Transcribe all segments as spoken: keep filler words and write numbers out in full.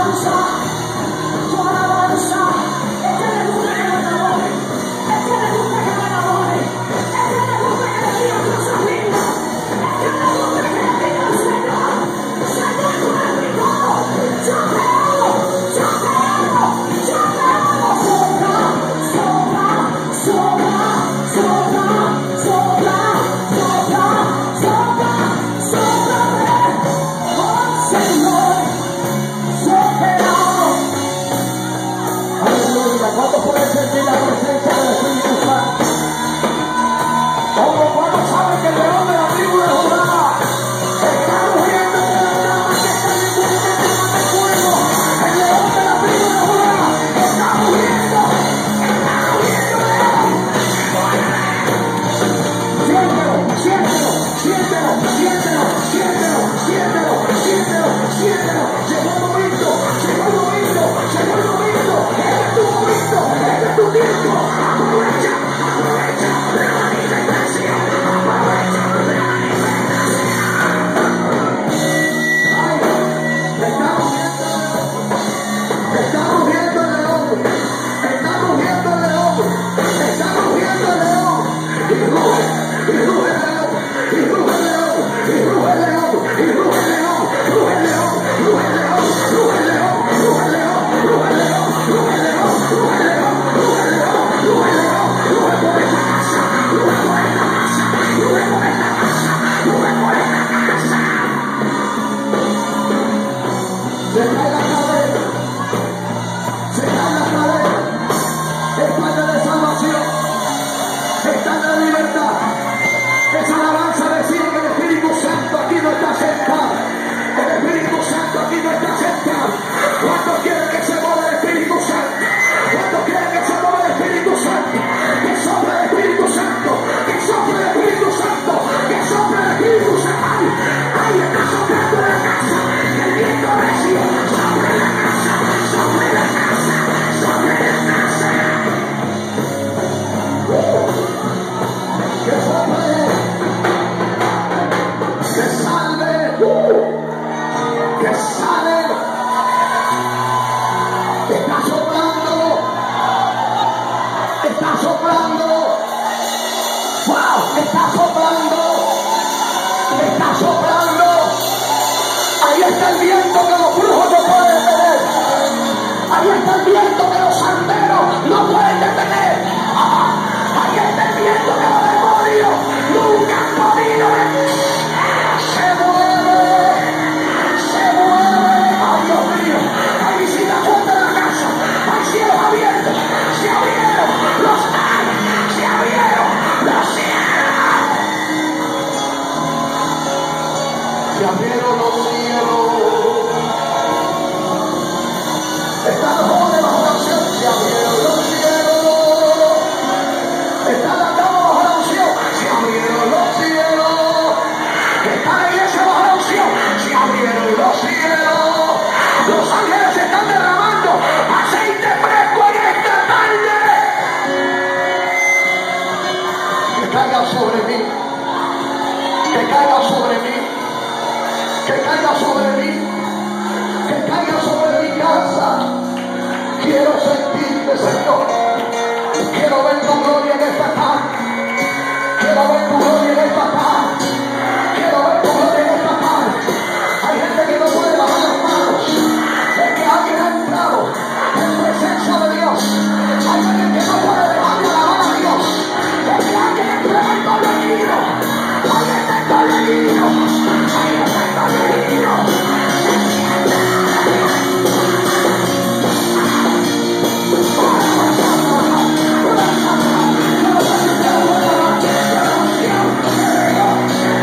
Yeah.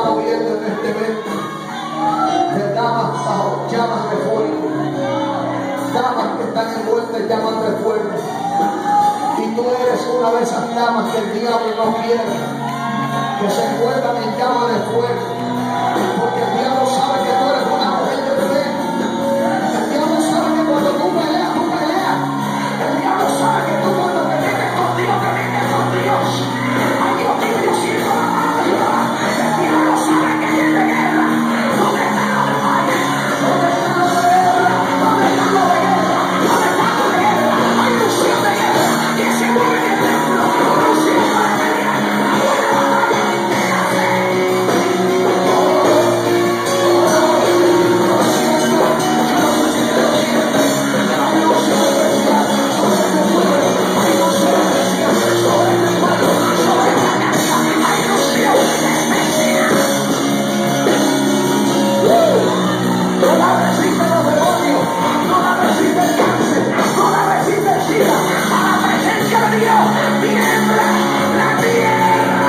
estado viendo en este evento de damas bajo llamas de fuego, damas que están envueltas en llamas de fuego, y tú eres una de esas damas que el diablo no quiere que se envuelvan en llamas de fuego, porque el diablo sabe que tú eres una mujer de fe. El diablo sabe que cuando tú peleas, tú peleas. El diablo sabe que tú cuando te metes con Dios, te metes con Dios. Ay, Dios mío, yo siento la mano de Jehová. El diablo sabe que viene guerra. ¿Dónde está lo de Valle? ¿Dónde está lo de guerra? ¿Dónde está lo de guerra? ¿Dónde está lo de guerra? Hay unción de guerra que se mueve en el templo. Unción para pelear. Una batalla entera. No la resisten los demonios, no la resiste el cáncer, no la resiste el SIDA. A la presencia de Dios tiembla la tierra.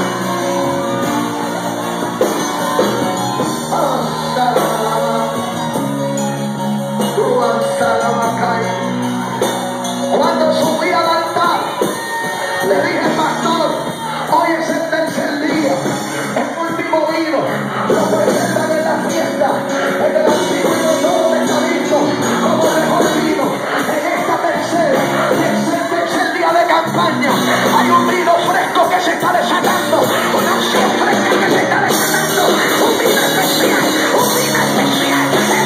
Cuando subí al altar, le dije, pastor, hoy es el tercer día, el último vino, lo presentan en la fiesta, en el antiguo todo está listo, como mejor vino. En esta tercera, tercer, tercer día de campaña, hay un vino fresco que se está desatando, una unción fresca que se está desatando, un vino especial, un vino especial.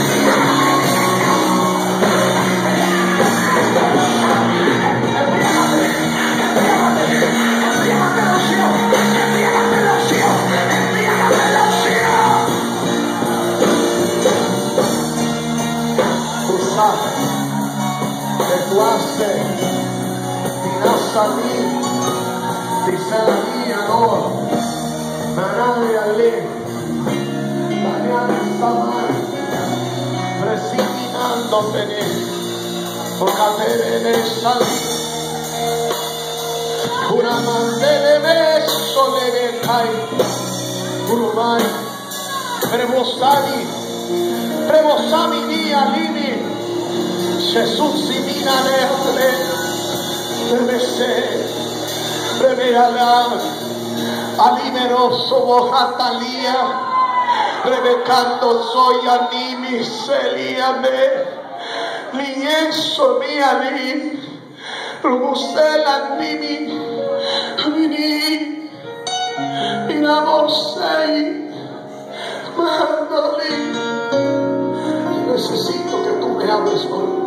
Ecuaste, Dinasali, Diselani, Anoa, Manali, Ali, Daniel, Samar, Resignándote, Ocadere, Nesali, Uramandere, Mesole, Kai, Urumai, Prevosali, Prevosami, Dia, Lini, Jesús y mina leale, rebese, rebeala, alimeroso bojatalía, rebecando soy animi, celiame, lienzo mi ali, rubusela nimi, vini, miramos ahí, mandoli. Necesito que tú me hables hoy.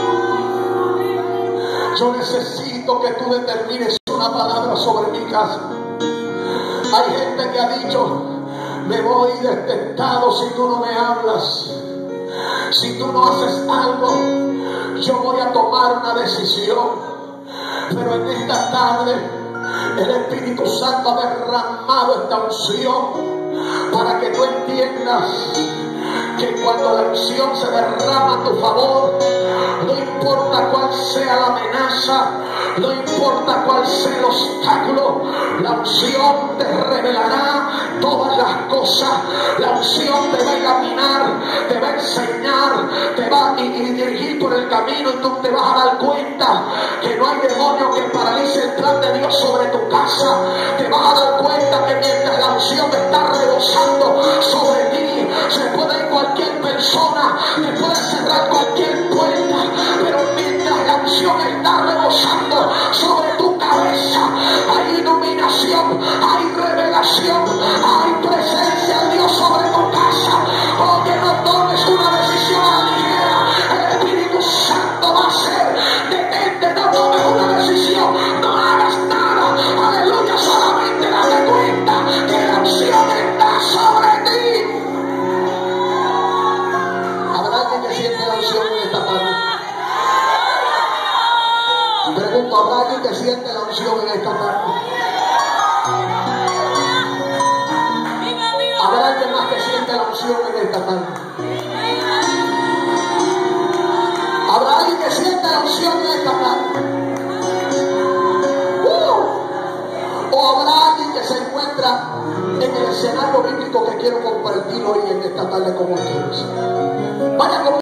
Yo necesito que tú determines una palabra sobre mi casa. Hay gente que ha dicho, me voy detectado si tú no me hablas. Si tú no haces algo, yo voy a tomar una decisión. Pero en esta tarde, el Espíritu Santo ha derramado esta unción para que tú entiendas que cuando la unción se derrama a tu favor, no importa cuál sea la amenaza, no importa cuál sea el obstáculo, la unción te revelará todas las cosas. La unción te va a iluminar, te va a enseñar, te va a dirigir por el camino, y tú te vas a dar cuenta que no hay demonio que paralice el plan de Dios sobre tu casa. Te vas a dar cuenta que mientras la unción está rebosando sobre ti, se puede ir cualquier persona, te puede cerrar cualquier puerta, pero mientras la unción está rebosando sobre tu cabeza, hay iluminación, hay revelación, hay presencia de Dios sobre tu casa. Oh, que no tomes una decisión a la ligera. El Espíritu Santo va a hacer, detente, no tomes una decisión, no hagas nada, aleluya, solamente date cuenta que la unción está sobre ti. ¿Habrá alguien que siente la unción en esta tarde? Pregunto, ¿habrá alguien que siente la unción en esta tarde? ¿Habrá alguien más que siente la unción en esta tarde? ¿Habrá alguien que siente la unción en esta tarde? Uh. ¿O habrá alguien que se encuentra en el escenario bíblico que quiero compartir hoy en esta tarde con ustedes. Vaya conmigo.